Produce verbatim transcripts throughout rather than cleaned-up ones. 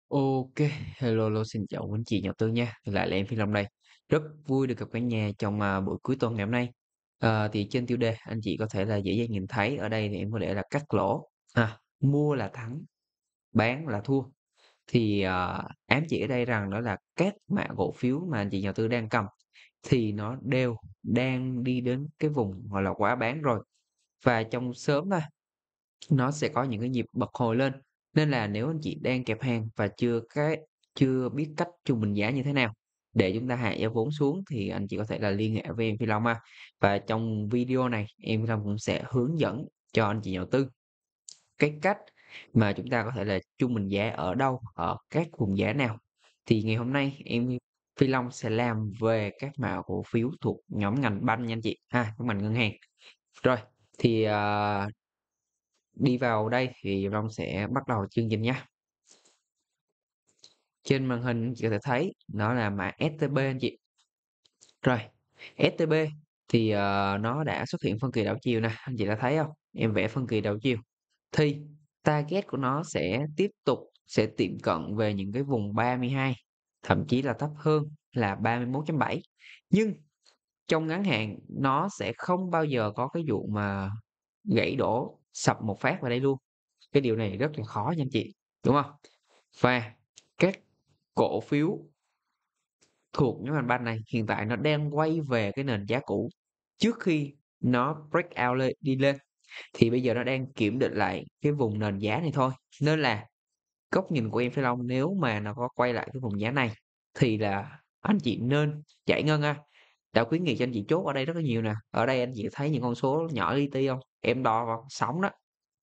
OK, hello, hello, xin chào quý anh chị nhà đầu tư nha. Thì lại là em Phi Long đây. Rất vui được gặp cả nhà trong, à, buổi cuối tuần ngày hôm nay. Ờ, thì trên tiêu đề anh chị có thể là dễ dàng nhìn thấy ở đây thì em có để là cắt lỗ, à, mua là thắng, bán là thua. Thì, ờ, ám chỉ ở đây rằng đó là các mã cổ phiếu mà anh chị nhà đầu tư đang cầm thì nó đều đang đi đến cái vùng, gọi là, quá bán rồi. Và trong sớm thôi nó sẽ có những cái nhịp bật hồi lên, nên là nếu anh chị đang kẹp hàng và chưa cái chưa biết cách trung bình giá như thế nào để chúng ta hạ giá vốn xuống thì anh chị có thể là liên hệ với em Phi Long ha. Và trong video này, em Phi Long cũng sẽ hướng dẫn cho anh chị nhà đầu tư cái cách mà chúng ta có thể là trung bình giá ở đâu, ở các vùng giá nào. Thì ngày hôm nay em Phi Long sẽ làm về các mã cổ phiếu thuộc nhóm ngành banh nha anh chị ha, nhóm ngành ngân hàng. Rồi, thì, à đi vào đây thì Long sẽ bắt đầu chương trình nha. Trên màn hình anh chị có thể thấy nó là mã ét tê bê anh chị. Rồi, ét tê bê thì, ờ, nó đã xuất hiện phân kỳ đảo chiều nè, anh chị đã thấy không? Em vẽ phân kỳ đảo chiều. Thì target của nó sẽ tiếp tục sẽ tiệm cận về những cái vùng ba mươi hai, thậm chí là thấp hơn là ba mươi mốt chấm bảy. Nhưng trong ngắn hạn nó sẽ không bao giờ có cái vụ mà gãy đổ sập một phát vào đây luôn. Cái điều này rất là khó nha anh chị, đúng không? Và các cổ phiếu thuộc nhóm ngành banh này hiện tại nó đang quay về cái nền giá cũ trước khi nó break out lên đi lên, thì bây giờ nó đang kiểm định lại cái vùng nền giá này thôi. Nên là góc nhìn của em Phi Long nếu mà nó có quay lại cái vùng giá này thì là anh chị nên giải ngân ha. Đã khuyến nghị cho anh chị chốt ở đây rất là nhiều nè. Ở đây anh chị thấy những con số nhỏ li ti không? Em đo vào sóng đó,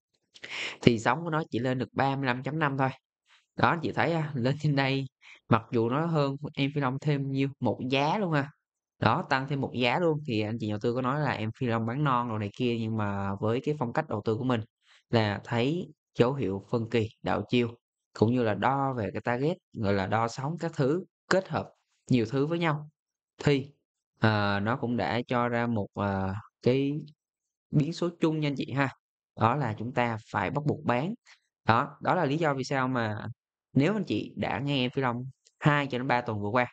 thì sóng của nó chỉ lên được ba mươi lăm chấm năm thôi. Đó, anh chị thấy á, lên trên đây mặc dù nó hơn em Phi Long thêm nhiêu, một giá luôn ha. Đó, tăng thêm một giá luôn thì anh chị nhà đầu tư có nói là em Phi Long bán non đồ này kia, nhưng mà với cái phong cách đầu tư của mình là thấy dấu hiệu phân kỳ đảo chiều, cũng như là đo về cái target, gọi là, đo sóng các thứ, kết hợp nhiều thứ với nhau thì, ờ, nó cũng đã cho ra một, ờ, cái biến số chung nha anh chị ha. Đó là chúng ta phải bắt buộc bán. Đó, đó là lý do vì sao mà nếu anh chị đã nghe em Phi Long hai cho đến ba tuần vừa qua,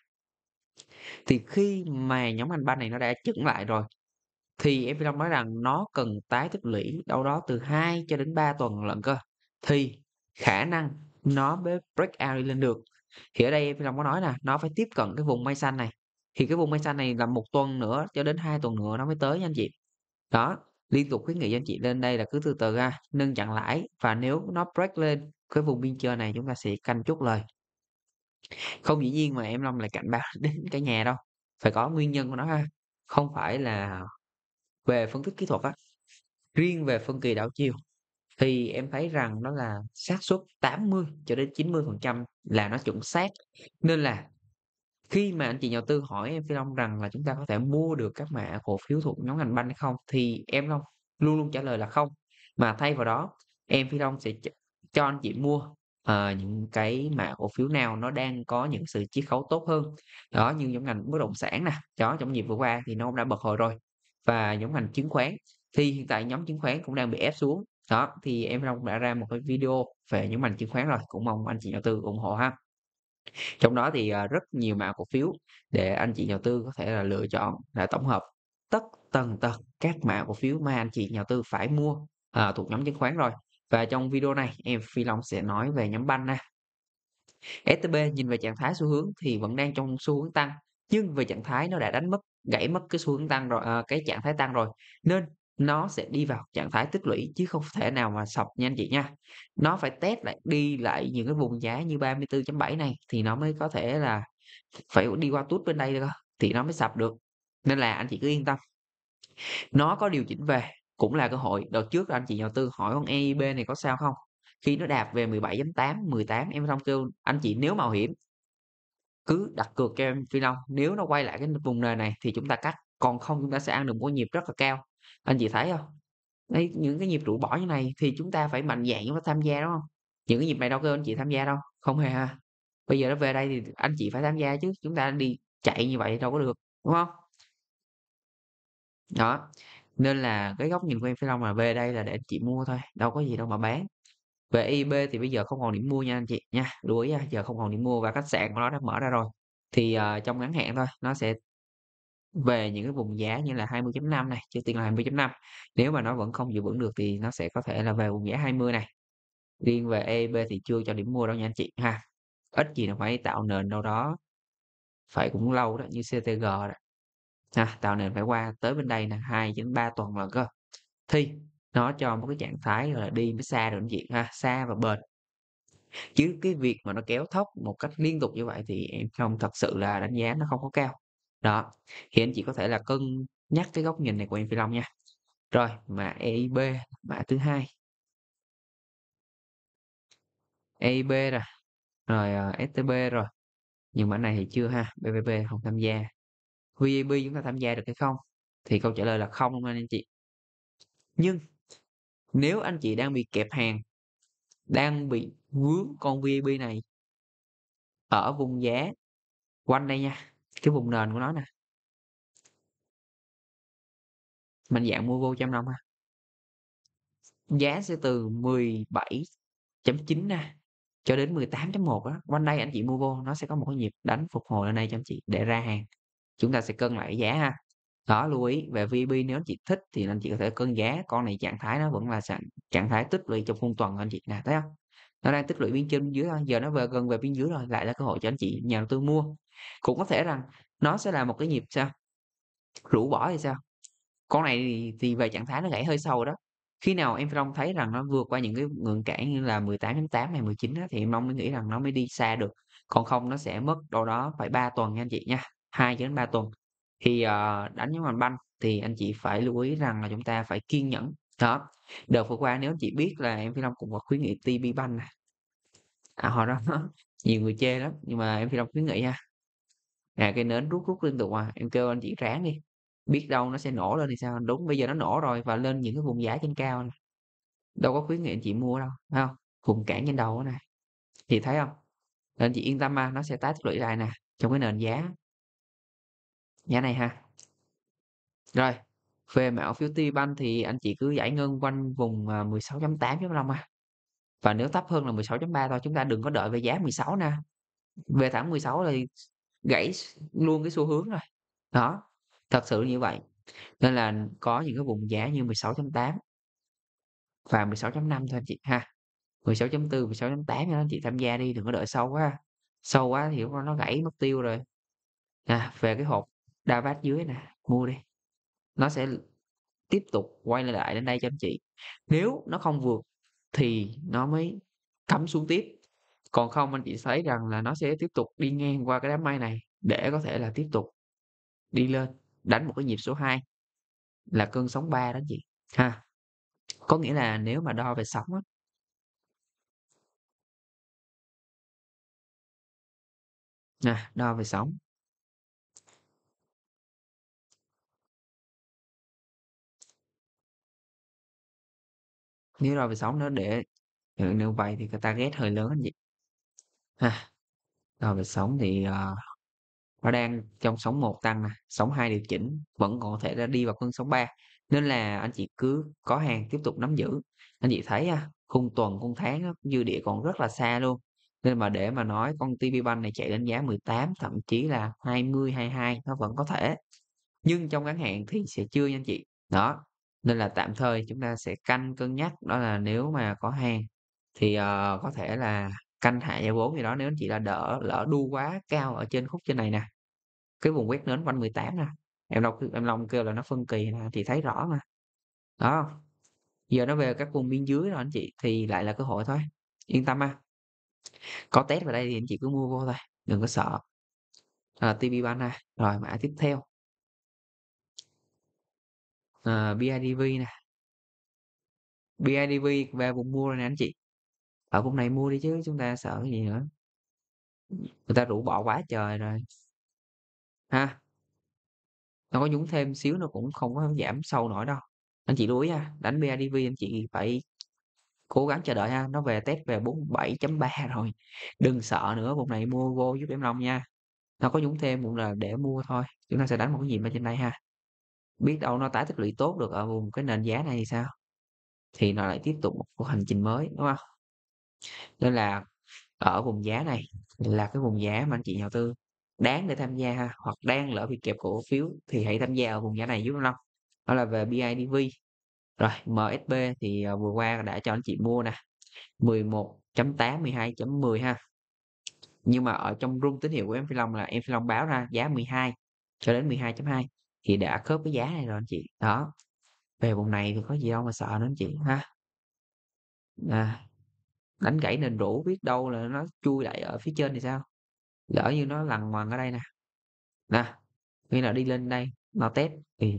thì khi mà nhóm ngành banh này nó đã chững lại rồi, thì em Phi Long nói rằng nó cần tái tích lũy đâu đó từ hai cho đến ba tuần lận cơ, thì khả năng nó mới break out đi lên được. Thì ở đây em Phi Long có nói nè, nó phải tiếp cận cái vùng mây xanh này, thì cái vùng mây xanh này là một tuần nữa cho đến hai tuần nữa nó mới tới nha anh chị. Đó, liên tục khuyến nghị cho anh chị lên đây là cứ từ từ ha, nâng chặn lãi và nếu nó break lên cái vùng biên trên này chúng ta sẽ canh chốt lời. Không dĩ nhiên mà em Long lại cảnh báo đến cả nhà đâu, phải có nguyên nhân của nó ha, không phải là về phân tích kỹ thuật á, riêng về phân kỳ đảo chiều thì em thấy rằng nó là xác suất tám mươi cho đến chín mươi phần trăm là nó chuẩn xác. Nên là khi mà anh chị nhà đầu tư hỏi em Phi Long rằng là chúng ta có thể mua được các mã cổ phiếu thuộc nhóm ngành banh hay không? Thì em Long luôn luôn trả lời là không. Mà thay vào đó, em Phi Long sẽ ch cho anh chị mua, ờ, những cái mã cổ phiếu nào nó đang có những sự chiết khấu tốt hơn. Đó, như nhóm ngành bất động sản nè, đó, trong nhịp vừa qua thì nó cũng đã bật hồi rồi. Và nhóm ngành chứng khoán, thì hiện tại nhóm chứng khoán cũng đang bị ép xuống. Đó, thì em Phi Long đã ra một cái video về nhóm ngành chứng khoán rồi, cũng mong anh chị đầu tư ủng hộ ha. Trong đó thì, à, rất nhiều mã cổ phiếu để anh chị nhà đầu tư có thể là lựa chọn, là tổng hợp tất tần tật các mã cổ phiếu mà anh chị nhà đầu tư phải mua, à, thuộc nhóm chứng khoán rồi. Và trong video này em Phi Long sẽ nói về nhóm banh ha. ét tê bê nhìn về trạng thái xu hướng thì vẫn đang trong xu hướng tăng, nhưng về trạng thái nó đã đánh mất gãy mất cái xu hướng tăng rồi, ờ, cái trạng thái tăng rồi, nên nó sẽ đi vào trạng thái tích lũy chứ không thể nào mà sập nha anh chị nha. Nó phải test lại, đi lại những cái vùng giá như ba mươi tư chấm bảy này thì nó mới có thể là phải đi qua tuốt bên đây cơ, thì nó mới sập được. Nên là anh chị cứ yên tâm, nó có điều chỉnh về cũng là cơ hội. Đợt trước là anh chị nhà đầu tư hỏi con e i bê này có sao không? Khi nó đạp về mười bảy chấm tám, mười tám em Long kêu anh chị nếu mạo hiểm cứ đặt cược cho em Phi Long, nếu nó quay lại cái vùng nền này thì chúng ta cắt, còn không chúng ta sẽ ăn được một cái nhịp rất là cao. Anh chị thấy hông? Đấy, những cái nhịp rũ bỏ như này thì chúng ta phải mạnh dạn chúng ta tham gia, đúng hông? Những cái nhịp này đâu kêu anh chị tham gia đâu, không hề ha. Bây giờ nó về đây thì anh chị phải tham gia chứ, chúng ta đi chạy như vậy đâu có được, đúng hông? Đó, nên là cái góc nhìn của em Phi Long là về đây là để anh chị mua thôi, đâu có gì đâu mà bán. Về i bê thì bây giờ không còn điểm mua nha anh chị nha, lưu ý nha, giờ không còn điểm mua và khách sạn của nó đã mở ra rồi. Thì, ờ, trong ngắn hạn thôi, nó sẽ về những cái vùng giá như là hai mươi chấm năm này, trước tiên là hai mươi chấm năm. Nếu mà nó vẫn không giữ vững được thì nó sẽ có thể là về vùng giá hai mươi này. Riêng về e bê thì chưa cho điểm mua đâu nha anh chị ha. Ít gì nó phải tạo nền đâu đó, phải cũng lâu đó, như xê tê giê đó, ha, tạo nền phải qua tới bên đây nè, hai đến ba tuần lận cơ. Thì nó cho một cái trạng thái, gọi là, đi mới xa được anh chị ha, xa và bền. Chứ cái việc mà nó kéo thốc một cách liên tục như vậy thì em không thật sự là đánh giá nó không có cao. Đó, thì anh chị có thể là cân nhắc cái góc nhìn này của em Phi Long nha. Rồi, mã e i bê, mã thứ hai, e i bê nè, rồi, ờ, ét tê bê rồi, nhưng mã này thì chưa ha, bê vê bê không tham gia. vê i bê chúng ta tham gia được hay không? Thì câu trả lời là không luôn anh chị. Nhưng nếu anh chị đang bị kẹp hàng, đang bị vướng con vê i bê này ở vùng giá quanh đây nha, cái vùng nền của nó nè, mạnh dạn mua vô cho em Long ha. Giá sẽ từ mười bảy chấm chín nè, cho đến mười tám chấm một á, quanh đây anh chị mua vô nó sẽ có một cái nhịp đánh phục hồi lên đây cho anh chị để ra hàng. Chúng ta sẽ cân lại giá ha. Đó, lưu ý về vê i bê nếu anh chị thích thì anh chị có thể cân giá, con này trạng thái nó vẫn là trạng trạng thái tích lũy trong khung tuần anh chị nè, thấy không? Nó đang tích lũy biên trên biên dưới thôi, giờ nó về gần về biên dưới rồi, lại là cơ hội cho anh chị nhà đầu tư mua. Cũng có thể rằng nó sẽ là một cái nhịp sao? Rũ bỏ thì sao? Con này thì thì về trạng thái nó gãy hơi sâu đó. Khi nào em Long thấy rằng nó vượt qua những cái ngưỡng cản như là mười tám chấm tám hay mười chín á, thì em Long mới nghĩ rằng nó mới đi xa được. Còn không nó sẽ mất đâu đó phải ba tuần nha anh chị nha, hai cho đến ba tuần. Thì, ờ, đánh dấu ngành banh thì anh chị phải lưu ý rằng là chúng ta phải kiên nhẫn. Đó, đợt vừa qua nếu anh chị biết là em Phi Long cũng có khuyến nghị tê bê Bank nè, à, hồi đó nhiều người chê lắm, nhưng mà em Phi Long khuyến nghị ha. À, cây nến rút rút liên tục à, em kêu anh chị ráng đi, biết đâu nó sẽ nổ lên thì sao? Đúng, bây giờ nó nổ rồi và lên những cái vùng giá trên cao nè, đâu có khuyến nghị anh chị mua đâu, phải hông? Vùng cản trên đầu á nè, chị thấy hông? Nên anh chị yên tâm ha, nó sẽ tái tích lũy lại nè, trong cái nền giá giá này ha. Rồi, về mã phiếu T-Bank thì anh chị cứ giải ngân quanh vùng, à, mười sáu chấm tám chấm năm ha, và nếu thấp hơn là mười sáu chấm ba thôi, chúng ta đừng có đợi về giá mười sáu nè, về thẳng mười sáu thì gãy s luôn cái xu hướng rồi. Đó, thật sự như vậy, nên là có những cái vùng giá như mười sáu chấm tám và mười sáu chấm năm thôi anh chị ha, mười sáu chấm bốn, mười sáu chấm tám đó anh chị tham gia đi, đừng có đợi sâu quá, sâu quá thì lúc đó nó gãy mất tiêu rồi. À, về cái hộp Davac dưới nè, mua đi, nó sẽ tiếp tục quay lại đến đây cho anh chị. Nếu nó không vượt thì nó mới cắm xuống tiếp, còn không anh chị thấy rằng là nó sẽ tiếp tục đi ngang qua cái đám mây này để có thể là tiếp tục đi lên, đánh một cái nhịp số hai là cơn sóng ba đó anh chị, ha. Có nghĩa là nếu mà đo về sóng á, nè, đo về sóng, nếu đo về sóng nó để ừ, như vậy thì người ta ghét hơi lớn anh chị, ha. Đo về sóng thì, ờ nó đang trong sóng một tăng nè, sóng hai điều chỉnh, vẫn còn có thể là đi vào cơn sóng ba. Nên là anh chị cứ có hàng tiếp tục nắm giữ. Anh chị thấy á, khung tuần, khung tháng á, dư địa còn rất là xa luôn. Nên mà để mà nói con tê pê Bank này chạy đến giá mười tám, thậm chí là hai mươi, hai mươi hai nó vẫn có thể. Nhưng trong ngắn hạn thì sẽ chưa nha anh chị. Đó, nên là tạm thời chúng ta sẽ canh cân nhắc đó là nếu mà có hàng thì, ờ, có thể là canh hạ giá vốn gì đó nếu anh chị là đỡ lỡ đu quá cao ở trên khúc trên này nè. Cái vùng quét nến quanh mười tám nè, em Long em Long kêu là nó phân kỳ nè, chị thấy rõ mà. Đó, giờ nó về các vùng biên dưới rồi anh chị, thì lại là cơ hội thôi, yên tâm ha. Có test vào đây thì anh chị cứ mua vô thôi, đừng có sợ. À, tê pê Bank ha. Rồi mã tiếp theo, ờ, bê i đê vê nè, bê i đê vê về vùng mua rồi nè anh chị. Ở vùng này mua đi chứ chúng ta sợ cái gì nữa, người ta rũ bỏ quá trời rồi, ha. Nó có nhúng thêm xíu nó cũng không có giảm sâu nổi đâu. Anh chị lưu ý ha, đánh bê i đê vê anh chị phải cố gắng chờ đợi ha, nó về test về bốn bảy chấm ba rồi, đừng sợ nữa, vùng này mua vô giúp em Long nha. Nó có nhúng thêm cũng là để mua thôi, chúng ta sẽ đánh một cái nhịp ở trên đây ha. Biết đâu nó tái tích lũy tốt được ở vùng cái nền giá này thì sao? Thì nó lại tiếp tục một cuộc hành trình mới, đúng không? Nên là ở vùng giá này là cái vùng giá mà anh chị nhà đầu tư đáng để tham gia ha, hoặc đang lỡ bị kẹp cổ phiếu thì hãy tham gia ở vùng giá này giúp anh Long. Đó là về bê i đê vê. Rồi em ét bê thì, ờ, vừa qua đã cho anh chị mua nè, mười một chấm tám, mười hai chấm mười ha. Nhưng mà ở trong room tín hiệu của em Phi Long là em Phi Long báo ra giá mười hai cho đến mười hai chấm hai thì đã khớp cái giá này rồi anh chị. Đó, về vùng này thì có gì đâu mà sợ nữa anh chị ha. À, đánh gãy nền rũ biết đâu là nó chui lại ở phía trên thì sao? Lỡ như nó lằn ngoằn ở đây nè. Nè, nghĩa là đi lên đây nó test thì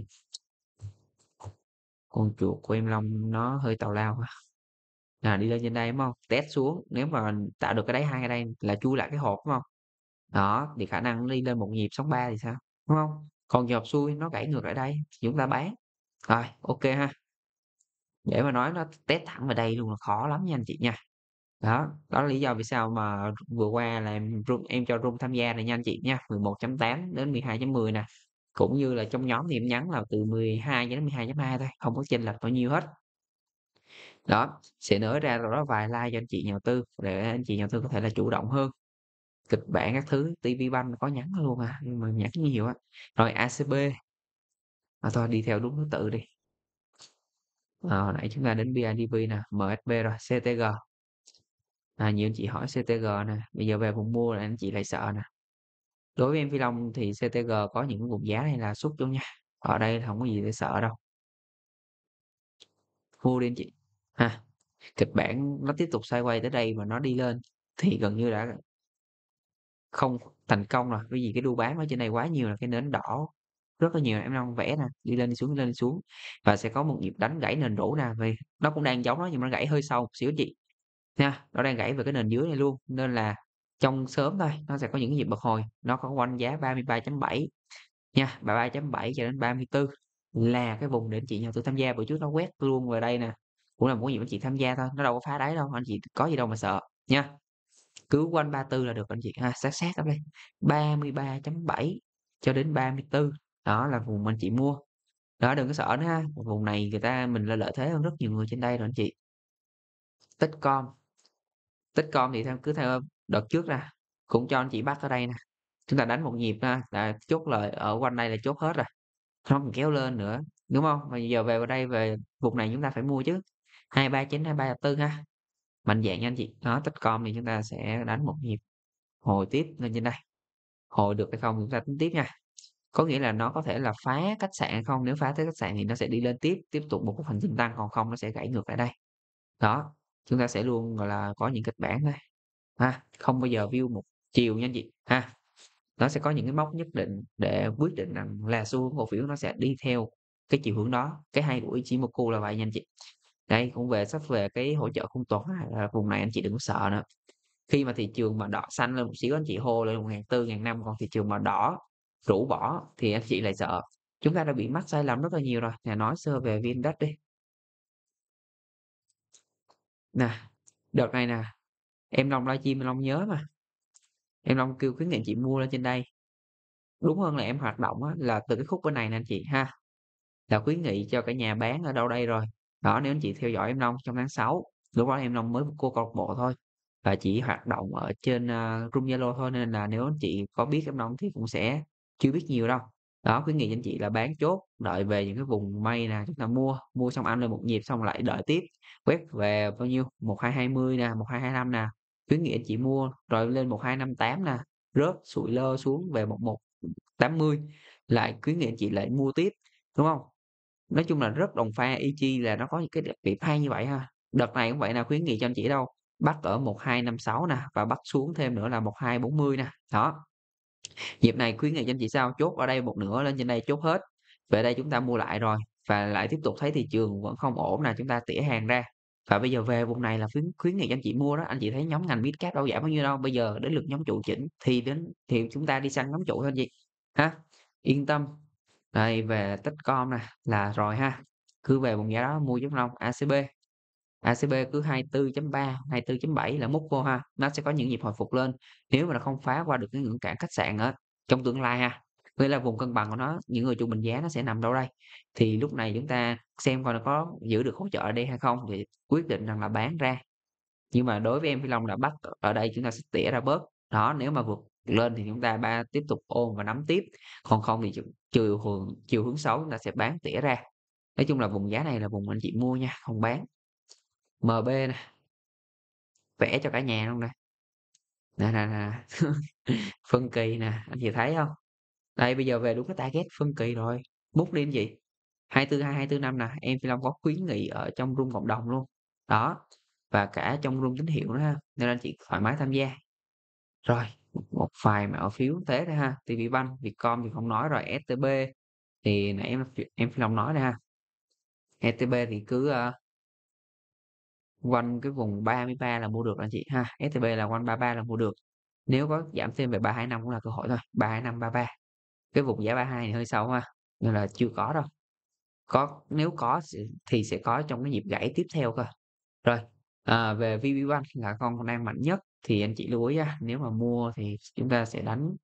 con chuột của em Long nó hơi tào lao ha. À, đi lên trên đây đúng không? Test xuống, nếu mà tạo được cái đáy hai ở đây là chui lại cái hộp đúng không? Đó, thì khả năng nó đi lên một nhịp sóng ba thì sao? Đúng không? Còn nhịp xuôi nó gãy ngược lại đây thì chúng ta bán. Rồi, ok ha. Để mà nói nó test thẳng vào đây luôn là khó lắm nha anh chị nha. Đó, đó là lý do vì sao mà vừa qua là em room em cho room tham gia này nha anh chị nha, mười một chấm tám đến mười hai chấm mười nè. Cũng như là trong nhóm thì em nhắn là từ mười hai cho đến mười hai chấm hai thôi, không có chênh lệch bao nhiêu hết. Đó, sẽ nới ra rồi đó vài like cho anh chị nhà đầu tư để anh chị nhà đầu tư có thể là chủ động hơn. Kịch bản các thứ, ti vi Banh có nhắn luôn à, nhưng mà nhắn nhiều á. Rồi a xê bê, à, thôi đi theo đúng thứ tự đi. Ờ, hồi nãy chúng ta đến bê i đê vê nè, em ét bê rồi, xê tê giê. À, nhiều anh chị hỏi xê tê giê nè, bây giờ về vùng mua là anh chị lại sợ nè. Đối với em Phi Long thì xê tê giê có những vùng giá này là xúc luôn nha. Ở đây không có gì để sợ đâu. Mua đi anh chị. Ha, kịch bản nó tiếp tục sideways tới đây mà nó đi lên thì gần như đã không thành công rồi. Bởi vì cái đu bám ở trên này quá nhiều là cái nến đỏ rất là nhiều em Long vẽ nè, đi lên đi xuống đi lên đi xuống và sẽ có một nhịp đánh gãy nền đổ nè vì nó cũng đang giống đó nhưng mà nó gãy hơi sâu một xíu chị nha, nó đang gãy về cái nền dưới này luôn nên là trong sớm thôi nó sẽ có những cái nhịp bật hồi, nó có quanh giá ba mươi ba chấm bảy nha, ba mươi ba chấm bảy cho đến ba mươi tư là cái vùng để anh chị nhà đầu tư tham gia. Bữa trước nó quét luôn về đây nè, cũng là một cái gì anh chị tham gia thôi, nó đâu có phá đáy đâu, anh chị có gì đâu mà sợ nha. Cứ quanh ba mươi tư là được anh chị ha, sát sát ở đây ba mươi ba chấm bảy cho đến ba mươi tư, đó là vùng anh chị mua. Đó, đừng có sợ nữa ha, vùng này người ta mình là lợi thế hơn rất nhiều người trên đây rồi anh chị. Techcom, Techcom thì theo cứ theo đợt trước ra cũng cho anh chị bắt ở đây nè, chúng ta đánh một nhịp ha là chốt lời ở quanh đây là chốt hết rồi, không còn kéo lên nữa, đúng không? Mà giờ về vào đây về vùng này chúng ta phải mua chứ, hai ba chín hai ba tư ha, mạnh dạng nha anh chị. Đó, Techcom thì chúng ta sẽ đánh một nhịp hồi tiếp lên trên đây, hồi được hay không chúng ta tính tiếp nha. Có nghĩa là nó có thể là phá cách sạn hay không, nếu phá tới cách sạn thì nó sẽ đi lên tiếp, tiếp tục một cái hành trình tăng, còn không nó sẽ gãy ngược lại đây. Đó, chúng ta sẽ luôn, gọi là, có những kịch bản thôi, ha, không bao giờ view một chiều nha anh chị, ha. Nó sẽ có những cái mốc nhất định để quyết định rằng là xu hướng cổ phiếu nó sẽ đi theo cái chiều hướng đó, cái hay của Ichimoku là vậy nha anh chị. Đây, cũng về sắp về cái hỗ trợ khung tuần á, là vùng này anh chị đừng có sợ nữa. Khi mà thị trường mà đỏ xanh lên một xíu anh chị hô lên một ngàn tư, ngàn năm, còn thị trường mà đỏ rũ bỏ thì anh chị lại sợ. Chúng ta đã bị mắc sai lầm rất là nhiều rồi. Nè, nói sơ về VN-Index đi. Nè, đợt này nè, em Long livestream em Long nhớ mà. Em Long kêu khuyến nghị chị mua lên trên đây. Đúng hơn là em hoạt động á, là từ cái khúc bên này nè anh chị ha. Là khuyến nghị cho cả nhà bán ở đâu đây rồi. Đó, nếu anh chị theo dõi em Long trong tháng sáu, lúc đó em Long mới cô câu lạc bộ thôi. Và chỉ hoạt động ở trên uh, room Zalo thôi nên là nếu anh chị có biết em Long thì cũng sẽ chưa biết nhiều đâu. Đó, khuyến nghị cho anh chị là bán chốt, đợi về những cái vùng may nè, chúng ta mua, mua xong ăn lên một nhịp xong lại đợi tiếp, quét về bao nhiêu, một hai hai mươi nè, một hai hai lăm nè, khuyến nghị anh chị mua, rồi lên một hai năm tám nè, rớt sụi lơ xuống về một một tám mươi, lại khuyến nghị anh chị lại mua tiếp, đúng không? Nói chung là rất đồng pha, y chi là nó có những cái đặc điểm hay như vậy ha. Đợt này cũng vậy nè, khuyến nghị cho anh chị đâu, bắt ở một hai năm sáu nè, và bắt xuống thêm nữa là một hai bốn mươi nè, đó. Dịp này khuyến nghị cho anh chị sao? Chốt ở đây một nửa lên trên đây chốt hết. Về đây chúng ta mua lại rồi và lại tiếp tục thấy thị trường vẫn không ổn nè, chúng ta tỉa hàng ra. Và bây giờ về vùng này là khuyến khuyến nghị cho anh chị mua đó, anh chị thấy nhóm ngành Midcap đâu giảm bao nhiêu đâu, bây giờ đến lượt nhóm trụ chỉnh thì đến thì chúng ta đi săn nhóm trụ thôi anh chị. Ha. Yên tâm. Đây về Techcom nè, là rồi ha. Cứ về vùng giá đó mua giúp Long, a xê bê. a xê bê cứ hai tư chấm ba, hai tư chấm bảy là múc vô ha, nó sẽ có những nhịp hồi phục lên. Nếu mà nó không phá qua được cái ngưỡng cản khách sạn á, trong tương lai ha, nghĩa là vùng cân bằng của nó, những người trung bình giá nó sẽ nằm đâu đây. Thì lúc này chúng ta xem coi nó có giữ được hỗ trợ ở đây hay không thì quyết định rằng là bán ra. Nhưng mà đối với em Phi Long là bắt ở đây chúng ta sẽ tỉa ra bớt. Đó, nếu mà vượt lên thì chúng ta ba tiếp tục ôm và nắm tiếp, còn không thì ch chiều hướng chiều hướng xấu chúng ta sẽ bán tỉa ra. Nói chung là vùng giá này là vùng anh chị mua nha, không bán. em bê nè, vẽ cho cả nhà luôn nè. Nè, nè, nè, phân kỳ nè, anh chị thấy hông? Đây, bây giờ về đúng cái target phân kỳ rồi, bút đi anh chị. hai tư hai, hai tư năm nè, em Phi Long có khuyến nghị ở trong room cộng đồng luôn. Đó, và cả trong room tín hiệu nữa ha, nên anh chị thoải mái tham gia. Rồi, một vài mã cổ phiếu thế thôi ha, TVBank, Vietcom thì không nói rồi, ét tê bê thì nãy em em Phi Long nói rồi ha. ét tê bê thì cứ, ơ quanh cái vùng ba mươi ba là mua được anh chị ha, ét tê bê là quanh ba ba là mua được. Nếu có giảm thêm về ba hai năm cũng là cơ hội thôi, ba hai năm, ba ba. Cái vùng giá ba hai thì hơi sâu ha, nên là chưa có đâu. Có nếu có sẽ thì sẽ có trong cái nhịp gãy tiếp theo cơ. Rồi, à, về VPBank là con còn đang mạnh nhất thì anh chị lưu ý á, nếu mà mua thì chúng ta sẽ đánh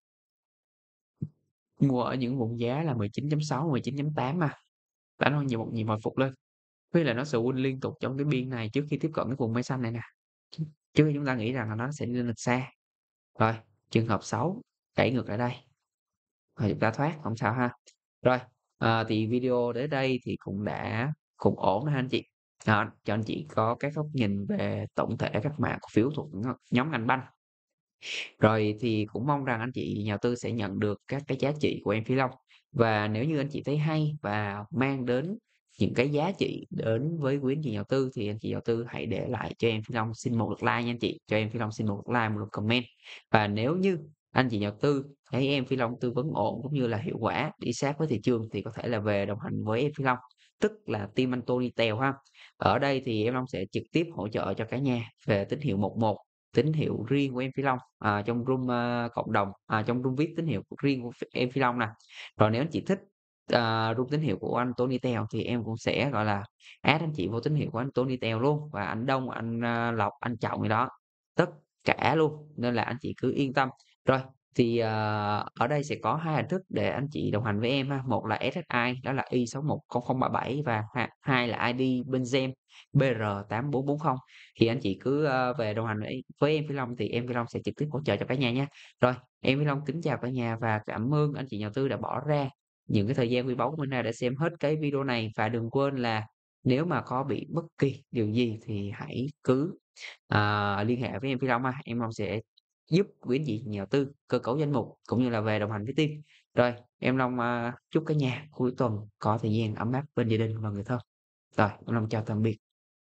mua ở những vùng giá là mười chín chấm sáu, mười chín chấm tám ha, đánh thôi nhiều một nhịp hồi phục lên. Với lại nó swing liên tục trong cái biên này trước khi tiếp cận cái vùng mây xanh này nè, trước trước khi chúng ta nghĩ rằng là nó sẽ đi lên lịch xa. Rồi, trường hợp xấu, đẩy ngược lại đây, rồi chúng ta thoát, không sao ha. Rồi, ờ, thì video đến đây thì cũng đã cũng ổn rồi ha anh chị. Đó, cho anh chị có cái góc nhìn về tổng thể các mã cổ phiếu thuộc ng nhóm ngành banh. Rồi thì cũng mong rằng anh chị nhà đầu tư sẽ nhận được các cái giá trị của em Phi Long. Và nếu như anh chị thấy hay và mang đến những cái giá trị đến với quý anh chị nhà đầu tư thì anh chị nhà đầu tư hãy để lại cho em Phi Long xin một lượt like nha anh chị, cho em Phi Long xin một lượt like, một lượt comment. Và nếu như anh chị nhà đầu tư thấy em Phi Long tư vấn ổn cũng như là hiệu quả, đi sát với thị trường thì có thể là về đồng hành với em Phi Long, tức là team anh Tony Tèo ha. Ở đây thì em Long sẽ trực tiếp hỗ trợ cho cả nhà về tín hiệu một một, tín hiệu riêng của em Phi Long, à, trong room, a, cộng đồng, à, trong room vi ai pi tín hiệu riêng của ph em Phi Long nè. Rồi nếu anh chị thích, à, room tín hiệu của anh Tony Tèo thì em cũng sẽ, gọi là, add anh chị vô tín hiệu của anh Tony Tèo luôn, và anh Đông, anh, a, Lộc, anh Trọng gì đó, tất cả luôn, nên là anh chị cứ yên tâm. Rồi, thì, ờ, ở đây sẽ có hai hình thức để anh chị đồng hành với em ha, một là ét ét i đó là Y sáu một không không ba bảy và ha hai là i đê bên Gem bê rờ tám bốn bốn không. Thì anh chị cứ, ơ, về đồng hành với với em Phi Long thì em Phi Long sẽ trực tiếp hỗ trợ cho cả nhà nha. Rồi, em Phi Long kính chào cả nhà và cảm ơn anh chị nhà đầu tư đã bỏ ra những cái thời gian quý báu của mình ra để xem hết cái video này. Và đừng quên là nếu mà có bị bất kỳ điều gì thì hãy cứ, à, liên hệ với em Phi Long ha, em Long sẽ giúp quý anh chị nhà đầu tư cơ cấu danh mục cũng như là về đồng hành với team. Rồi, em Long, a, chúc cả nhà cuối tuần có thời gian ấm áp bên gia đình và người thân. Rồi, em Long chào tạm biệt.